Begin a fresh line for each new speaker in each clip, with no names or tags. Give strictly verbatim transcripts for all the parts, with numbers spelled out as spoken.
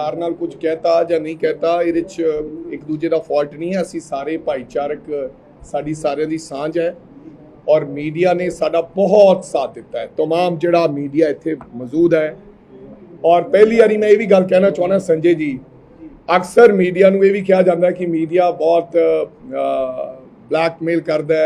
प्यार नाल कुछ कहता या नहीं कहता, इहदे च एक दूजे का फॉल्ट नहीं है। असी सारे भाईचारक साडी सारिਆਂ ਦੀ ਸਾਂਝ है और मीडिया ने साडा बहुत साथ दिता है। तमाम जिहड़ा मीडिया इत्थे मौजूद है। और पहली बारी मैं ये भी गल कहना चाहना संजय जी, अक्सर मीडिया नूं ये भी कहा जाता है कि मीडिया बहुत ब्लैकमेल करता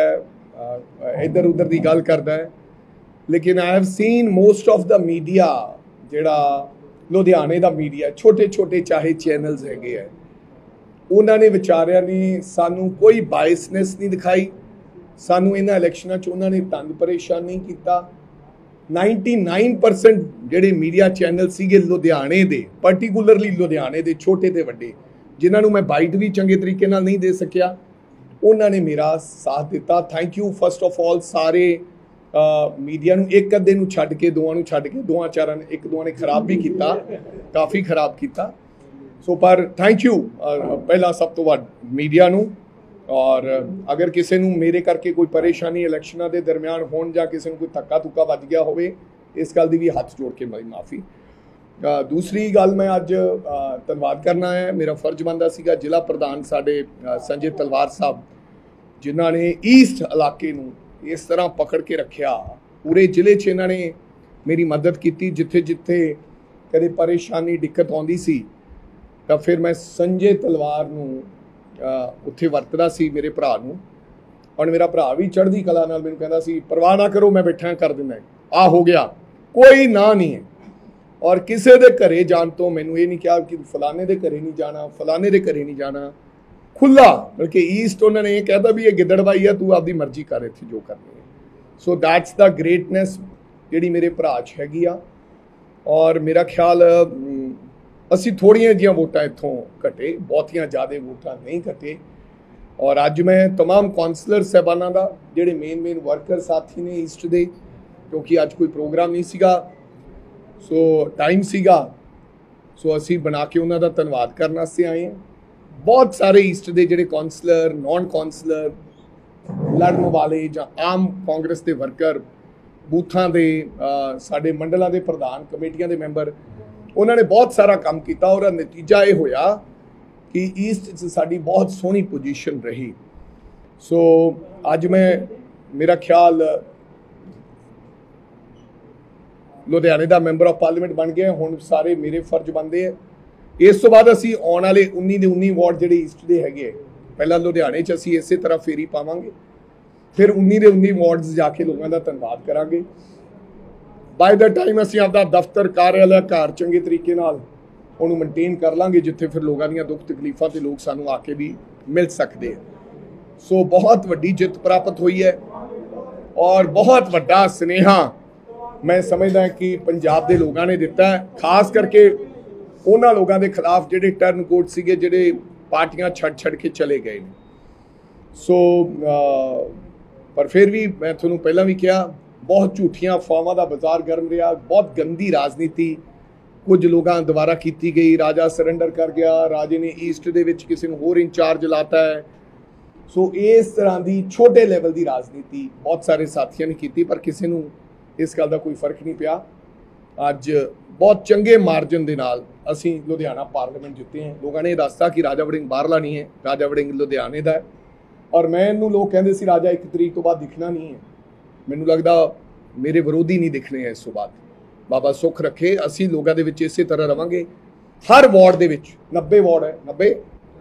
है, इधर उधर की गल करता है, लेकिन I have seen most of the media जिहड़ा लुधियाने का मीडिया छोटे छोटे चाहे चैनल्स हैगे है, उन्होंने विचारिया ने सानू कोई बायसनेस नहीं दिखाई, सानू इन्हां इलैक्शनां च उन्होंने तंग परेशान नहीं किया। नाइनटी नाइन परसेंट जिहड़े मीडिया चैनल सीगे लुधियाने दे, पर्टिकुलरली लुधियाने दे छोटे ते वड्डे, जिन्हां नूं मैं बाइट भी चंगे तरीके नाल नहीं दे सकिया, उन्होंने मेरा साथ दिता। Thank you first of all सारे मीडिया नूं, एक अद्धे नूं छड्ड के दोवां नूं छड्ड के दोवां चारां ने एक दोवां ने खराब भी किया, काफ़ी खराब किया। सो पर थैंक यू पहला सब तो वध मीडिया नूं। और अगर किसी नूं मेरे करके कोई परेशानी इलैक्शनां दे दरमियान होण जां किसी नूं कोई धक्का धुक्का वज गया होवे, इस गल दी भी हथ जोड़ के मेरी माफ़ी। दूसरी गल मैं अज धन्नवाद करना है, मेरा फर्ज बनता सीगा जिला प्रधान साडे संजय तलवार साहब, जिन्हां ने ईस्ट इलाके नूं इस तरह पकड़ के रखिया। पूरे जिले च इन्हां ने मेरी मदद की, जिथे जिथे कदे परेशानी दिक्कत आउंदी सी तो फिर मैं संजय तलवार नूं उत्थे वरतदा सी मेरे भरा नूं। और मेरा भरा भी चढ़दी कला नाल मैनूं कहंदा सी परवाह ना करो, मैं बैठा कर दिंदा, आ हो गया, कोई ना नहीं है। और किसी दे घरे जाण तो मैनूं ये नहीं कहा कि फलाने दे घरे नहीं जाना, फलाने दे घरे नहीं जाना, खुला, बल्कि ईस्ट उन्होंने ये कहता भी ये गिदड़बाई है, तू आपकी मर्जी कर इत्थे जो करनी है। सो दैट्स द ग्रेटनैस जिहड़ी मेरे भरा च हैगी आ। और मेरा ख्याल असी थोड़ियां जिहियां वोटां इत्थों घटे, बहुतियां ज़्यादा वोटां नहीं घटे। और अज मैं तमाम कौंसलर साहबानां दा जिहड़े मेन मेन वर्कर साथी ने ईस्ट दे, क्योंकि अज कोई प्रोग्राम नहीं सीगा, सो टाइम सीगा, सो असी बना के उन्हां दा धन्नवाद करने वास्ते आए हैं। बहुत सारे ईस्ट के जिहड़े कौंसलर, नॉन कौंसलर, लड़न वाले जां आम कांग्रेस के वर्कर, बूथां दे साडे मंडलों के प्रधान, कमेटियां के मैंबर, उन्होंने बहुत सारा काम किया। और नतीजा ये होया कि ईस्ट च साडी बहुत सोहनी पोजीशन रही। सो अज मैं मेरा ख्याल लुधियाने का मैंबर ऑफ पार्लीमेंट बन गया, हुण सारे मेरे फर्ज बनते हैं। इस तो बाद असी आने वाले उन्नी के उन्नी वार्ड जिहड़े ईस्ट के हैगे, पहला लुधियाने च असी इस तरह फेरी पावांगे, फिर उन्नी के उन्नी वार्ड्स जाके लोगों का धन्नवाद करांगे। बाय द टाइम असी आपका दफ्तर, कार्यालय, घर चंगे तरीके नाल उहनूं मेनटेन कर लांगे, जिथे फिर लोगों दी दुख तकलीफां ते लोग सानूं आके भी मिल सकते हैं। सो बहुत वड्डी जित प्राप्त हुई है और बहुत वड्डा सुनेहा मैं समझदा कि पंजाब के लोगों ने दिता है, खास करके उन्होंने लोगों के खिलाफ जिहड़े टर्न कोट सीगे, जिहड़े पार्टियां छड़ छड़ के चले गए। सो आ, पर फिर भी मैं तुहानूं पहलां भी कहा, बहुत झूठियां अफवाहां का बाजार गर्म रहा, बहुत गंदी राजनीति कुछ लोगों द्वारा की गई। राजा सरेंडर कर गया, राजे ने ईस्ट दे विच किसी नूं होर इंचार्ज लाता है। सो इस तरह की छोटे लैवल की राजनीति बहुत सारे साथियों ने की, पर किसी नूं इस गल का कोई फर्क नहीं पिया। अज बहुत चंगे मार्जन के नाल असी लुधियाना पार्लीमेंट जिते हैं। लोगों ने दसता कि राजा वड़िंग बाहरला नहीं है, राजा वड़िंग लुधियाने का है। और मैनूं लोग कहते सी राजा एक तरीक तो बाद दिखना नहीं है, मैनूं लगदा मेरे विरोधी नहीं दिखने हैं। इस तो बाद बाबा सुख रखे, असी लोगों के विच इस तरह रवांगे। हर वार्ड के विच नब्बे वार्ड है, नब्बे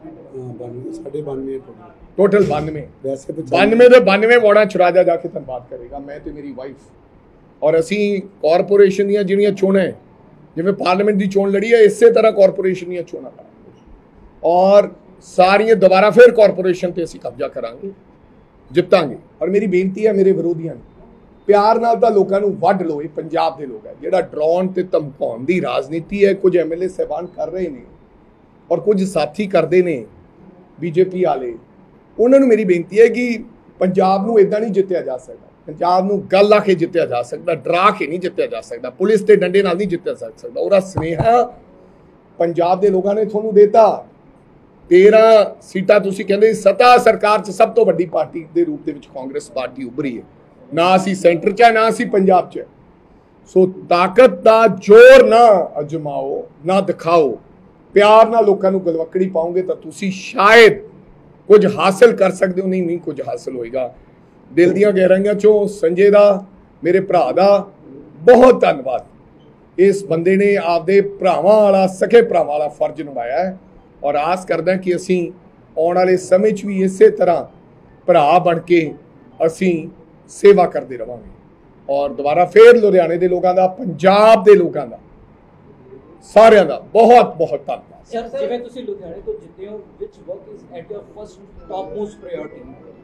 टोटल बानवे, बानवे के बानवे वार्डा च राजा जाके धन्नवाद करेगा, मैं तो मेरी वाइफ। और असी कॉरपोरेशन दी जिहड़ियां चोणां है, जिवें पार्लीमेंट की चोण लड़ी है, इस तरह कॉरपोरेशन दी चोणां करांगे और सारियां दोबारा फिर कॉरपोरेशन ते असी कब्जा करांगे, जितांगे। और मेरी बेनती है मेरे विरोधियों ने, प्यार नाल तां लोकां नूं वढ लो। ये पंजाब के लोग है, जिहड़ा डराउण ते धमकाउण दी राजनीति है कुछ एम एल ए साहबान कर रहे हैं और कुछ साथी करते हैं बीजेपी वाले। उन्होंने मेरी बेनती है कि पंजाब नूं इदां नहीं जित्तिया जा सकता, पंजाब नूं गल आके जित्तिया जा सकता, डरा के नहीं जित्तिया जा सकता, पुलिस के डंडे नाल नहीं जित्तिया जा सकता। और सुनेहा पंजाब के लोगों ने तुहानूं देता। तेरह सीटां तुसीं कहंदे सत्ता सरकार च सब तो वड्डी पार्टी के रूप दे विच कांग्रेस पार्टी उभरी है, ना असी सेंटर च ना असी पंजाब च। सो ताकत का जोर ना अजमाओ ना दिखाओ, ਪਿਆਰ ਨਾਲ ਲੋਕਾਂ ਨੂੰ ਗਲਵੱਕੜੀ ਪਾਓਗੇ ਤਾਂ ਤੁਸੀਂ ਸ਼ਾਇਦ ਕੁਝ ਹਾਸਲ ਕਰ ਸਕਦੇ ਹੋ। ਨਹੀਂ ਨਹੀਂ ਕੁਝ ਹਾਸਲ ਹੋਏਗਾ। ਦਿਲ ਦੀਆਂ ਗਹਿਰਾਈਆਂ ਚੋਂ ਸੰਜੇ ਦਾ, ਮੇਰੇ ਭਰਾ ਦਾ ਬਹੁਤ ਧੰਨਵਾਦ। ਇਸ ਬੰਦੇ ਨੇ ਆਪਦੇ ਭਰਾਵਾਂ ਵਾਲਾ, ਸਕੇ ਭਰਾਵਾਂ ਵਾਲਾ ਫਰਜ਼ ਨਿਭਾਇਆ ਹੈ ਔਰ ਆਸ ਕਰਦਾ ਕਿ ਅਸੀਂ ਆਉਣ ਵਾਲੇ ਸਮੇਂ 'ਚ ਵੀ ਇਸੇ ਤਰ੍ਹਾਂ ਭਰਾ ਬਣ ਕੇ ਅਸੀਂ ਸੇਵਾ ਕਰਦੇ ਰਵਾਂਗੇ। ਔਰ ਦੁਬਾਰਾ ਫੇਰ ਲੁਧਿਆਣੇ ਦੇ ਲੋਕਾਂ ਦਾ, ਪੰਜਾਬ ਦੇ ਲੋਕਾਂ ਦਾ, ਸਾਰਿਆਂ ਦਾ ਬਹੁਤ ਬਹੁਤ ਧੰਨਵਾਦ।
ਸਰ, ਜਿਵੇਂ ਤੁਸੀਂ ਲੁਧਿਆਣੇ ਤੋਂ ਜਿੱਤੇ ਹੋ, which work is at your first topmost priority?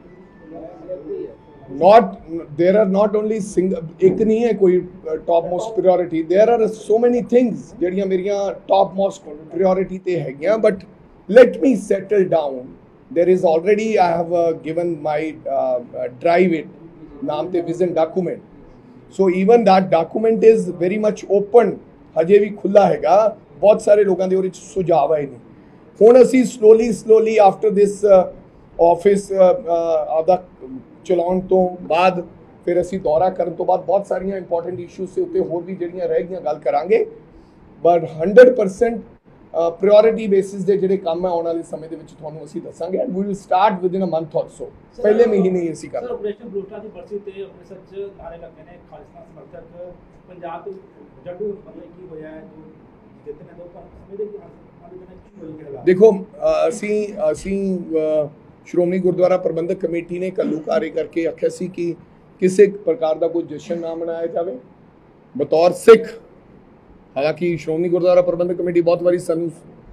Not there are not only single, ਇੱਕ ਨਹੀਂ ਹੈ ਕੋਈ top most priority, there are so many things ਜਿਹੜੀਆਂ ਮੇਰੀਆਂ top most priority ਤੇ ਹੈਗੀਆਂ, but let me settle down. There is already I have uh, given my uh, uh, drive it ਨਾਮ ਤੇ vision document, so even that document is very much open, ਹਜੇ ਵੀ ਖੁੱਲਾ ਹੈਗਾ। ਬਹੁਤ ਸਾਰੇ ਲੋਕਾਂ ਦੇ ਉਹਦੇ ਵਿੱਚ ਸੁਝਾਅ ਆਏ ਨੇ। ਹੁਣ ਅਸੀਂ slowly slowly after this office ਆਪਦਾ ਚਲਾਉਣ ਤੋਂ ਬਾਅਦ ਫਿਰ ਅਸੀਂ ਦੌਰਾ ਕਰਨ ਤੋਂ ਬਾਅਦ ਬਹੁਤ ਸਾਰੀਆਂ ਇੰਪੋਰਟੈਂਟ ਇਸ਼ੂਜ਼ ਦੇ ਉੱਤੇ ਹੋਰ ਵੀ ਜਿਹੜੀਆਂ ਰਹਿ ਗਈਆਂ ਗੱਲ ਕਰਾਂਗੇ, but hundred percent priority basis ਦੇ ਜਿਹੜੇ ਕੰਮ ਹੈ ਆਉਣ ਵਾਲੇ ਸਮੇਂ ਦੇ ਵਿੱਚ ਤੁਹਾਨੂੰ ਅਸੀਂ ਦੱਸਾਂਗੇ and we will start with in a month or so. ਪਹਿਲੇ ਮਹੀਨੇ ਹੀ ਅਸੀਂ ਕਰਾਂਗੇ।
ਸਰ, ਆਪਰੇਸ਼ਨ ਬਲੂਸਟਰ ਦੀ ਬਰਸੀ ਤੇ ਅੰਮ੍ਰਿਤਸਰ 'ਚ ਨਾਰੇ ਲੱਗੇ ਨੇ ਖਾਲਿਸਤਾਨ ਸਮਰਥਕ ਪੰਜਾਬ ਤੋਂ ਜੱਟੂ ਮਤਲਬ ਕੀ ਹੋਇਆ ਹੈ ਜੋ ਜਿੱਤਨੇ ਤੋਂ ਪਰ ਸਮਝਦੇ ਕਿ ਹਾਲੇ ਦਿਨਾਂ ਕੀ ਹੋਏਗਾ?
ਦੇਖੋ ਅਸੀਂ ਅਸੀਂ ਸ਼੍ਰੋਮਣੀ ਗੁਰਦੁਆਰਾ ਪ੍ਰਬੰਧਕ ਕਮੇਟੀ ਨੇ ਘੱਲੂਘਾਰੇ ਕਰਕੇ ਆਖਿਆ ਸੀ ਕਿ ਕਿਸੇ ਪ੍ਰਕਾਰ ਦਾ ਕੋਈ ਜਸ਼ਨ ਨਾ ਮਨਾਇਆ ਜਾਵੇ ਬਤੌਰ ਸਿੱਖ। ਹਾਲਾਂਕਿ ਸ਼੍ਰੋਮਣੀ ਗੁਰਦੁਆਰਾ ਪ੍ਰਬੰਧਕ ਕਮੇਟੀ ਬਹੁਤ ਵਾਰੀ ਸਾਨੂੰ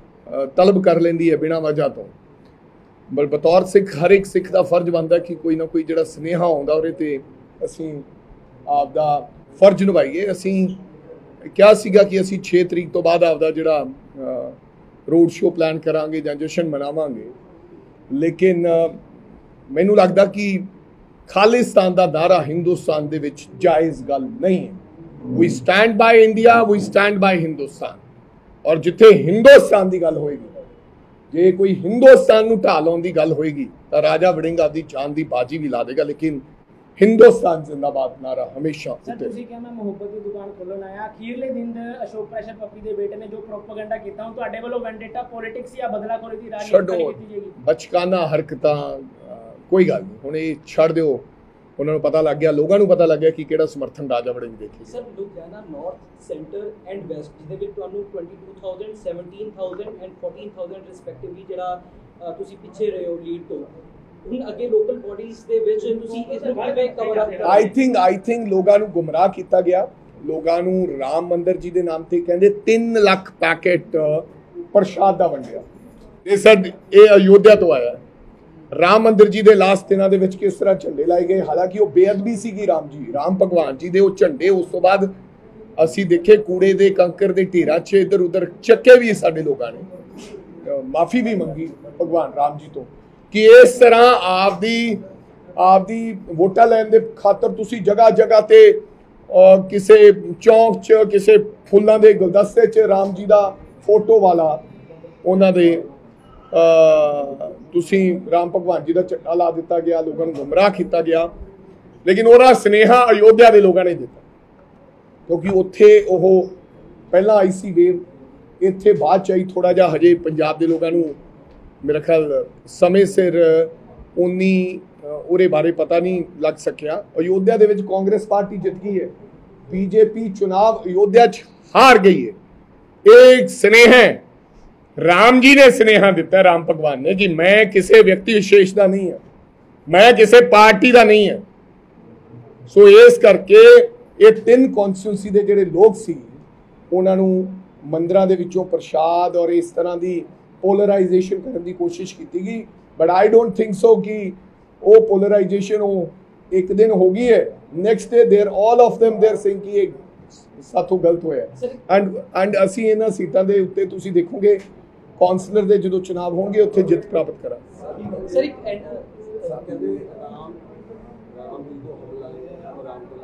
ਤਲਬ ਕਰ ਲੈਂਦੀ ਹੈ ਬਿਨਾਂ ਵਜ੍ਹਾ ਤੋਂ, ਬਟ ਬਤੌਰ ਸਿੱਖ ਹਰ ਇੱਕ ਸਿੱਖ ਦਾ ਫਰਜ਼ ਬਣਦਾ ਕਿ ਕੋਈ ਨਾ ਕੋਈ ਜਿਹੜਾ ਸੁਨੇਹਾ ਆਉਂਦਾ ਉਹਦੇ 'ਤੇ ਅਸੀਂ ਆਪਦਾ ਫਰਜ਼ ਨਿਭਾਈਏ। ਅਸੀਂ ਕਿਹਾ ਸੀਗਾ ਕਿ ਅਸੀਂ ਛੇ ਤਰੀਕ ਤੋਂ ਬਾਅਦ ਆਪਦਾ ਜਿਹੜਾ ਰੋਡ ਸ਼ੋਅ ਪਲਾਨ ਕਰਾਂਗੇ ਜਾਂ ਜਸ਼ਨ ਮਨਾਵਾਂਗੇ, ਲੇਕਿਨ ਮੈਨੂੰ ਲੱਗਦਾ ਕਿ ਖਾਲਿਸਤਾਨ ਦਾ ਨਾਅਰਾ ਹਿੰਦੁਸਤਾਨ ਦੇ ਵਿੱਚ ਜਾਇਜ਼ ਗੱਲ ਨਹੀਂ ਹੈ। We stand by India, we stand by Hindustan. ਔਰ ਜਿੱਥੇ ਹਿੰਦੁਸਤਾਨ ਦੀ ਗੱਲ ਹੋਏਗੀ, ਜੇ ਕੋਈ ਹਿੰਦੁਸਤਾਨ ਨੂੰ ਢਾਹ ਲਾਉਣ ਦੀ ਗੱਲ ਹੋਏਗੀ ਤਾਂ ਰਾਜਾ ਵੜਿੰਗ ਆਪਦੀ ਜਾਨ ਦੀ ਬਾਜੀ ਵੀ ਲਾ ਦੇਗਾ, ਲੇਕਿਨ ਹਿੰਦੁਸਤਾਨ ਜ਼ਿੰਦਾਬਾਦ ਨਾਰਾ ਹਮੇਸ਼ਾ।
ਸਰ, ਤੁਸੀਂ ਕਿਹਾ ਮੈਂ ਮੁਹੱਬਤ ਦੀ ਦੁਕਾਨ ਖੋਲ੍ਹਣ ਆਇਆ, ਅਖੀਰਲੇ ਦਿਨ ਅਸ਼ੋਕ ਪ੍ਰੈਸ਼ਰ ਪੱਪੀ ਦੇ ਬੇਟੇ ਨੇ ਜੋ ਪ੍ਰੋਪੇਗੈਂਡਾ ਕੀਤਾ, ਹੁਣ ਤੁਹਾਡੇ ਵੱਲੋਂ ਵੈਂਡੇਟਾ ਪੋਲਿਟਿਕਸ ਜਾਂ ਬਦਲਾਖੋਰੀ ਦੀ ਰਾਜਨੀਤੀ ਕੀਤੀ ਜਾਏਗੀ?
ਬਚਕਾਨਾ ਹਰਕਤਾਂ ਕੋਈ ਗੱਲ ਨਹੀਂ, ਹੁਣ ਇਹ ਛੱਡ ਦਿਓ। ਉਹਨਾਂ ਨੂੰ ਪਤਾ ਲੱਗ ਗਿਆ, ਲੋਕਾਂ ਨੂੰ ਪਤਾ ਲੱਗ ਗਿਆ ਕਿ ਕਿਹੜਾ ਸਮਰਥਨ ਰਾਜਾ ਵੜਿੰਗ ਦੇਖੇ।
Sir, Ludhiana north, centre and west ਜਿਹਦੇ ਵਿੱਚ ਤੁਹਾਨੂੰ ਬਾਈ ਹਜ਼ਾਰ, ਸਤਾਰਾਂ ਹਜ਼ਾਰ ਐਂਡ ਚੌਦਾਂ ਹਜ਼ਾਰ ਰਿਸਪੈਕਟਿਵਲੀ ਜਿਹੜਾ ਤੁਸੀਂ ਪਿੱਛੇ ਰਹੇ ਹੋ ਲੀਡ ਤੋਂ, ਹੁਣ ਅੱਗੇ ਲੋਕਲ ਬੋਡੀਜ਼ ਦੇ ਵਿੱਚ ਤੁਸੀਂ ਇਸ ਨੂੰ ਕਿਵੇਂ ਕਵਰ ਅਪ ਕਰੋਗੇ?
ਆਈ ਥਿੰਕ ਆਈ ਥਿੰਕ ਲੋਕਾਂ ਨੂੰ ਗੁੰਮਰਾਹ ਕੀਤਾ ਗਿਆ। ਲੋਕਾਂ ਨੂੰ ਰਾਮ ਮੰਦਿਰ ਜੀ ਦੇ ਨਾਮ ਤੇ ਕਹਿੰਦੇ ਤਿੰਨ ਲੱਖ ਪੈਕੇਟ ਪ੍ਰਸ਼ਾਦ ਦਾ ਵੰਡਿਆ। ਇਹ ਸਰ ਇਹ ਅਯੋਧਿਆ ਤੋਂ ਆਇਆ। ਰਾਮ ਮੰਦਿਰ ਜੀ ਦੇ ਲਾਸਟ ਦਿਨਾਂ ਦੇ ਵਿੱਚ ਕਿਸ ਤਰ੍ਹਾਂ ਝੰਡੇ ਲਾਏ ਗਏ, ਹਾਲਾਂਕਿ ਉਹ ਬੇਅਦਬੀ ਸੀਗੀ ਰਾਮ ਜੀ ਰਾਮ ਭਗਵਾਨ ਜੀ ਦੇ ਉਹ ਝੰਡੇ। ਉਸ ਤੋਂ ਬਾਅਦ ਅਸੀਂ ਦੇਖੇ ਕੂੜੇ ਦੇ ਕੰਕਰ ਦੇ ਢੇਰਾਂ 'ਚ ਇੱਧਰ ਉੱਧਰ ਚੱਕੇ ਵੀ ਸਾਡੇ ਲੋਕਾਂ ਨੇ, ਮਾਫੀ ਵੀ ਮੰਗੀ ਭਗਵਾਨ ਰਾਮ ਜੀ ਤੋਂ ਕਿ ਇਸ ਤਰ੍ਹਾਂ ਆਪਦੀ ਆਪਦੀ ਵੋਟਾਂ ਲੈਣ ਦੇ ਖਾਤਰ ਤੁਸੀਂ ਜਗ੍ਹਾ ਜਗ੍ਹਾ ਤੇ ਕਿਸੇ ਚੌਂਕ 'ਚ ਕਿਸੇ ਫੁੱਲਾਂ ਦੇ ਗੁਲਦਸਤੇ 'ਚ ਰਾਮ ਜੀ ਦਾ ਫੋਟੋ ਵਾਲਾ ਉਹਨਾਂ ਦੇ ਤੁਸੀਂ ਰਾਮ ਭਗਵਾਨ ਜੀ ਦਾ ਝੰਡਾ ਲਾ ਦਿੱਤਾ ਗਿਆ, ਲੋਕਾਂ ਨੂੰ ਗੁੰਮਰਾਹ ਕੀਤਾ ਗਿਆ। ਲੇਕਿਨ ਉਹਦਾ ਸੁਨੇਹਾ ਅਯੋਧਿਆ ਦੇ ਲੋਕਾਂ ਨੇ ਦਿੱਤਾ, ਕਿਉਂਕਿ ਉੱਥੇ ਉਹ ਪਹਿਲਾਂ ਆਈ ਸੀ ਵੇਵ, ਇੱਥੇ ਬਾਅਦ 'ਚ ਆਈ। ਥੋੜ੍ਹਾ ਜਿਹਾ ਹਜੇ ਪੰਜਾਬ ਦੇ ਲੋਕਾਂ ਨੂੰ ਮੇਰਾ ਖਿਆਲ ਸਮੇਂ ਸਿਰ ਉਨੀ ਉਹਦੇ ਬਾਰੇ ਪਤਾ ਨਹੀਂ ਲੱਗ ਸਕਿਆ। ਅਯੋਧਿਆ ਦੇ ਵਿੱਚ ਕਾਂਗਰਸ ਪਾਰਟੀ ਜਿੱਤ ਗਈ ਹੈ, ਬੀਜੇਪੀ ਚੁਣਾਵ ਅਯੋਧਿਆ 'ਚ ਹਾਰ ਗਈ ਹੈ। ਇਹ ਸੁਨੇਹਾ ਰਾਮ ਜੀ ਨੇ ਸੁਨੇਹਾ ਦਿੱਤਾ, ਰਾਮ ਭਗਵਾਨ ਨੇ, ਕਿ ਮੈਂ ਕਿਸੇ ਵਿਅਕਤੀ ਵਿਸ਼ੇਸ਼ ਦਾ ਨਹੀਂ ਹਾਂ, ਮੈਂ ਕਿਸੇ ਪਾਰਟੀ ਦਾ ਨਹੀਂ ਹਾਂ। ਸੋ ਇਸ ਕਰਕੇ ਇਹ ਤਿੰਨ ਕੌਂਸਟੀਟਿਊਂਸੀ ਦੇ ਜਿਹੜੇ ਲੋਕ ਸੀ ਉਹਨਾਂ ਨੂੰ ਮੰਦਿਰਾਂ ਦੇ ਵਿੱਚੋਂ ਪ੍ਰਸ਼ਾਦ ਔਰ ਇਸ ਤਰ੍ਹਾਂ ਦੀ ਪੋਲਰਾਈਜੇਸ਼ਨ ਕਰਨ ਦੀ ਕੋਸ਼ਿਸ਼ ਕੀਤੀ ਗਈ। But I don't think so ਕਿ ਉਹ ਪੋਲਰਾਈਜੇਸ਼ਨ ਉਹ ਇੱਕ ਦਿਨ ਹੋ ਗਈ ਹੈ। Next day they're all of them they're saying ਕਿ ਇਹ ਸਾਥੋਂ ਗਲਤ ਹੋਇਆ। ਐਂਡ ਐਂਡ ਅਸੀਂ ਇਹਨਾਂ ਸੀਟਾਂ ਦੇ ਉੱਤੇ ਤੁਸੀਂ ਦੇਖੋਗੇ ਕੌਂਸਲਰ ਦੇ ਜਦੋਂ ਚੁਣਾਵ ਹੋਣਗੇ ਉੱਥੇ ਜਿੱਤ ਪ੍ਰਾਪਤ ਕਰਾਂਗੇ।
ਸਰ, ਇੱਕ ਕਹਿੰਦੇ
ਰਾਮ ਰਾਮ ਜੀ ਤੋਂ ਹੋ ਲਾਏ ਰਾਮ ਤੋਂ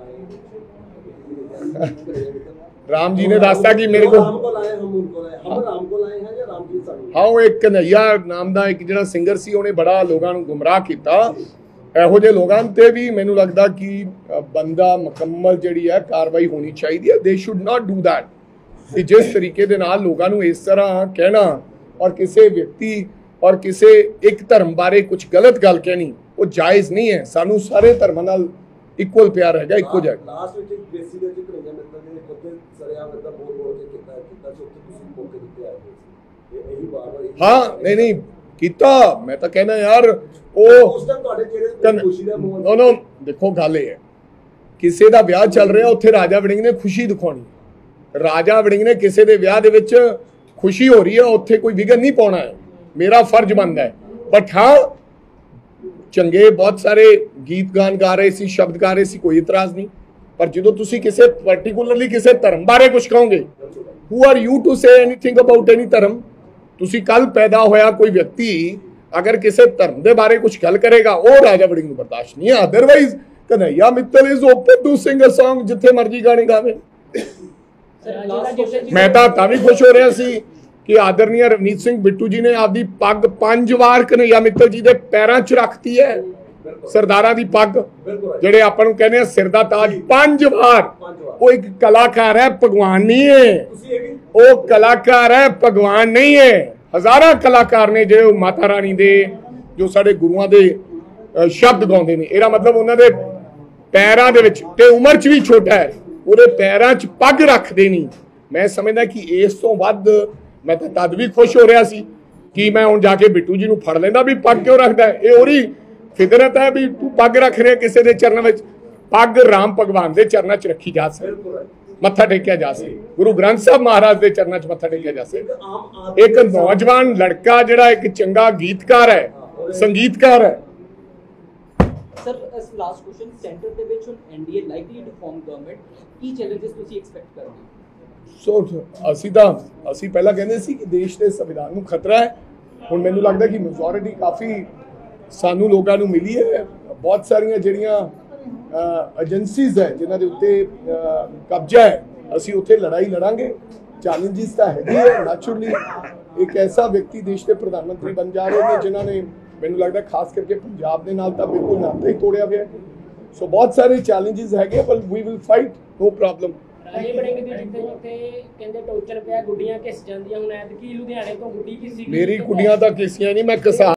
ਲਾਏ
ਰਾਮ ਜੀ ਨੇ ਦੱਸਤਾ ਕਿ ਮੇਰੇ ਕੋਲ
ਰਾਮ ਕੋ ਲਾਏ ਹਮ ਉनको ਲਾਏ ਹਮ ਰਾਮ ਕੋ ਲਾਏ ਹੈ ਜਾਂ ਰਾਮ ਜੀ ਸਾਨੂੰ।
ਹਾਂ, ਉਹ ਇੱਕ ਕਨਈਆ ਨਾਮ ਦਾ ਇੱਕ ਜਿਹੜਾ ਸਿੰਗਰ ਸੀ, ਉਹਨੇ ਬੜਾ ਲੋਕਾਂ ਨੂੰ ਗੁੰਮਰਾਹ ਕੀਤਾ। ਇਹੋ ਜਿਹੇ ਲੋਕਾਂ ਤੇ ਵੀ ਮੈਨੂੰ ਲੱਗਦਾ ਕਿ ਬੰਦਾ ਮੁਕੰਮਲ ਜਿਹੜੀ ਹੈ ਕਾਰਵਾਈ ਹੋਣੀ ਚਾਹੀਦੀ ਹੈ। ਦੇ ਸ਼ੁੱਡ ਨਾਟ ਡੂ ਦੈਟ। ਕਿ ਜਿਸ ਤਰੀਕੇ ਦੇ ਨਾਲ ਲੋਕਾਂ ਨੂੰ ਇਸ ਤਰ੍ਹਾਂ ਕਹਿਣਾ ਔਰ ਕਿਸੇ ਵਿਅਕਤੀ ਔਰ ਕਿਸੇ ਇੱਕ ਧਰਮ ਬਾਰੇ ਕੁਝ ਗਲਤ ਗੱਲ ਕਹਿਣੀ ਉਹ ਜਾਇਜ਼ ਨਹੀਂ ਹੈ। ਸਾਨੂੰ ਸਾਰੇ ਧਰਮਾਂ ਨਾਲ ਇਕੁਅਲ ਪਿਆਰ ਹੈਗਾ, ਇੱਕੋ ਜਿਹਾ।
ਲਾਸਟ ਵਿੱਚ ਬੇਸਿਕ ਦੇ ਜ਼ਿਕਰ ਹੋਇਆ ਮਿੱਤਰ ਨੇ ਉੱਤੇ ਸਰਿਆਮ ਦਾ ਬੋਲ ਬੋਲ ਕੇ ਕੀਤਾ ਕੀਤਾ ਸੋ ਤੁਸੀਂ ਮੌਕੇ ਦਿੱਤੇ ਆਏ ਹੋਏ ਸੀ। ਇਹ ਇਹੀ ਬਾਰ ਬਾਰ
ਹਾਂ ਨਹੀਂ ਨਹੀਂ ਕੀਤਾ। ਮੈਂ ਤਾਂ ਕਹਿੰਦਾ ਯਾਰ ਉਹ
ਉਸ ਟਾਈਮ ਤੁਹਾਡੇ ਚਿਹਰੇ ਤੇ ਖੁਸ਼ੀ ਦਾ ਮੂੰਹ
ਨੋ ਨੋ ਦੇਖੋ ਗੱਲ ਇਹ ਹੈ, ਕਿਸੇ ਦਾ ਵਿਆਹ ਚੱਲ ਰਿਹਾ ਉੱਥੇ ਰਾਜਾ ਵੜਿੰਗ ਨੇ ਖੁਸ਼ੀ ਦਿਖਾਉਣੀ। ਰਾਜਾ ਵੜਿੰਗ ਨੇ ਕਿਸੇ ਦੇ ਵਿਆਹ ਦੇ ਵਿੱਚ ਖੁਸ਼ੀ ਹੋ ਰਹੀ ਹੈ ਉੱਥੇ ਕੋਈ ਵਿਘਨ ਨਹੀਂ ਪਾਉਣਾ ਹੈ, ਮੇਰਾ ਫਰਜ਼ ਬਣਦਾ ਹੈ। ਬਟ ਹਾਂ ਚੰਗੇ ਬਹੁਤ ਸਾਰੇ ਗੀਤ ਗਾਨ ਗਾ ਰਹੇ ਸੀ, ਸ਼ਬਦ ਗਾ ਰਹੇ ਸੀ, ਕੋਈ ਇਤਰਾਜ਼ ਨਹੀਂ। ਪਰ ਜਦੋਂ ਤੁਸੀਂ ਕਿਸੇ ਪਾਰਟਿਕੂਲਰਲੀ ਕਿਸੇ ਧਰਮ ਬਾਰੇ ਕੁਝ ਕਹੋਗੇ, who are you to say anything about any ਧਰਮ। ਤੁਸੀਂ ਕੱਲ ਪੈਦਾ ਹੋਇਆ ਕੋਈ ਵਿਅਕਤੀ ਅਗਰ ਕਿਸੇ ਧਰਮ ਦੇ ਬਾਰੇ ਕੁਝ ਗੱਲ ਕਰੇਗਾ ਉਹ ਰਾਜਾ ਵੜਿੰਗ ਨੂੰ ਬਰਦਾਸ਼ਤ ਨਹੀਂ ਹੈ। Otherwise Kanhaiya Mittal is open to sing a Song ਜਿੱਥੇ ਮਰਜ਼ੀ ਗਾਣੇ ਗਾਵੇ। ਮੈਂ ਤਾਂ ਤਾਂ ਵੀ ਖੁਸ਼ ਹੋ ਰਿਹਾ ਸੀ ਕਿ ਆਦਰਨੀय ਰਵਨੀਤ ਸਿੰਘ ਬਿੱਟੂ ਜੀ ਨੇ ਆਪਦੀ ਪੱਗ ਪੰਜ ਵਾਰ ਕਨਈਆ ਮਿੱਤਲ ਜੀ ਦੇ ਪੈਰਾਂ 'ਚ ਰੱਖਤੀ ਹੈ। ਸਰਦਾਰਾਂ ਦੀ ਪੱਗ ਜਿਹੜੇ ਆਪਾਂ ਨੂੰ ਕਹਿੰਦੇ ਆ ਸਿਰ ਦਾ ਤਾਜ, ਪੰਜ ਵਾਰ। ਉਹ ਇੱਕ ਕਲਾਕਾਰ ਹੈ, ਭਗਵਾਨ ਨਹੀਂ ਹੈ। ਉਹ ਕਲਾਕਾਰ ਹੈ, ਭਗਵਾਨ ਨਹੀਂ ਹੈ। ਹਜ਼ਾਰਾਂ ਕਲਾਕਾਰ ਨੇ ਜਿਹੜੇ ਮਾਤਾ ਰਾਣੀ ਦੇ ਜੋ ਸਾਡੇ ਗੁਰੂਆਂ ਦੇ ਸ਼ਬਦ ਗਾਉਂਦੇ ਨੇ। ਇਹਦਾ ਮਤਲਬ ਉਹਨਾਂ ਦੇ ਪੈਰਾਂ ਦੇ ਵਿੱਚ ਤੇ ਉਮਰ 'ਚ ਵੀ ਛੋਟਾ ਹੈ, ਉਹਦੇ ਪੈਰਾਂ 'ਚ ਪੱਗ ਰੱਖਦੇ ਨਹੀਂ। ਮੈਂ ਸਮਝਦਾ ਕਿ ਇਸ ਤੋਂ ਵੱਧ ਮੈਂ ਤਾਂ ਤਦ ਵੀ ਖੁਸ਼ ਹੋ ਰਿਹਾ ਸੀ ਕਿ ਮੈਂ ਹੁਣ ਜਾ ਕੇ ਬਿੱਟੂ ਜੀ ਨੂੰ ਫੜ ਲੈਂਦਾ ਵੀ ਪੱਗ ਕਿਉਂ ਰੱਖਦਾ। ਇਹ ਉਹਦੀ ਫਿਤਰਤ ਹੈ ਵੀ ਤੂੰ ਪੱਗ ਰੱਖ ਰਿਹਾ ਕਿਸੇ ਦੇ ਚਰਨਾਂ ਵਿੱਚ। ਪੱਗ ਰਾਮ ਭਗਵਾਨ ਦੇ ਚਰਨਾਂ 'ਚ ਰੱਖੀ ਜਾ ਸਕਦੀ, ਮੱਥਾ ਟੇਕਿਆ ਜਾ ਸਕਦਾ। ਗੁਰੂ ਗ੍ਰੰਥ ਸਾਹਿਬ ਮਹਾਰਾਜ ਦੇ ਚਰਨਾਂ 'ਚ ਮੱਥਾ ਟੇਕਿਆ ਜਾ ਸਕਦਾ। ਇੱਕ ਨੌਜਵਾਨ ਲੜਕਾ ਜਿਹੜਾ ਇੱਕ ਚੰਗਾ ਗੀਤਕਾਰ ਹੈ, ਸੰਗੀਤਕਾਰ ਹੈ।
ਸਰ ਲਾਸਟ ਕੁਐਸਚਨ, ਸੈਂਟਰ ਦੇ ਵਿੱਚ ਹੁਣ NDA likely to form government, ਕੀ ਚੈਲੰਜਸ ਤੁਸੀਂ ਐਕਸਪੈਕਟ ਕਰਦੇ ਹੋ?
ਸੋ ਅਸੀਂ ਤਾਂ ਅਸੀਂ ਪਹਿਲਾਂ ਕਹਿੰਦੇ ਸੀ ਕਿ ਦੇਸ਼ ਦੇ ਸੰਵਿਧਾਨ ਨੂੰ ਖਤਰਾ ਹੈ। ਹੁਣ ਮੈਨੂੰ ਲੱਗਦਾ ਕਿ ਮੈਜੋਰਿਟੀ ਕਾਫੀ ਸਾਨੂੰ ਲੋਕਾਂ ਨੂੰ ਮਿਲੀ ਹੈ। ਬਹੁਤ ਸਾਰੀਆਂ ਜਿਹੜੀਆਂ ਏਜੰਸੀਜ਼ ਹੈ ਜਿਨ੍ਹਾਂ ਦੇ ਉੱਤੇ ਕਬਜ਼ਾ ਹੈ, ਅਸੀਂ ਉੱਥੇ ਲੜਾਈ ਲੜਾਂਗੇ। ਚੈਲੰਜਸ ਤਾਂ ਹੈਗੇ ਹੈ ਨੈਚੁਰਲੀ। ਇੱਕ ਐਸਾ ਵਿਅਕਤੀ ਦੇਸ਼ ਦੇ ਪ੍ਰਧਾਨ ਮੰਤਰੀ ਬਣ ਜਾ ਰਹੇ ਨੇ ਜਿਨ੍ਹਾਂ ਨੇ ਮੈਨੂੰ ਲੱਗਦਾ ਖਾਸ ਕਰਕੇ ਪੰਜਾਬ ਦੇ ਨਾਲ ਤਾਂ ਬਿਲਕੁਲ ਨਾਤਾ ਹੀ ਤੋੜਿਆ ਹੋਇਆ। ਸੋ ਬਹੁਤ ਸਾਰੇ ਚੈਲੰਜਸ ਹੈਗੇ, ਪਰ we will fight, no problem.
ਰਾਜੇ ਵੜਿੰਗ ਦੀ ਜਿੱਥੇ ਜਿੱਥੇ ਕਹਿੰਦੇ ਟੋਚਰ ਪਿਆ, ਗੁੱਡੀਆਂ ਘਿਸ ਜਾਂਦੀਆਂ। ਹੁਣ ਐਤਕੀ ਲੁਧਿਆਣੇ ਤੋਂ ਗੁੱਡੀ ਘਿਸੀ ਗਈ।
ਮੇਰੀ ਕੁੜੀਆਂ ਤਾਂ ਕਿਸੀਆਂ ਨਹੀਂ, ਮੈਂ ਕਿਸਾਨ